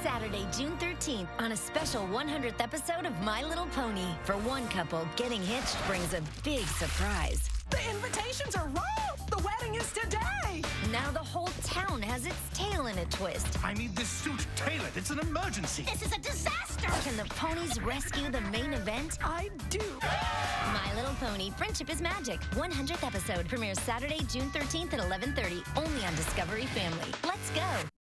Saturday, June 13th, on a special 100th episode of My Little Pony. For one couple, getting hitched brings a big surprise. The invitations are wrong! The wedding is today! Now the whole town has its tail in a twist. I need this suit tailored. It's an emergency. This is a disaster! Can the ponies rescue the main event? I do. My Little Pony, Friendship is Magic. 100th episode premieres Saturday, June 13th at 11:30, only on Discovery Family. Let's go.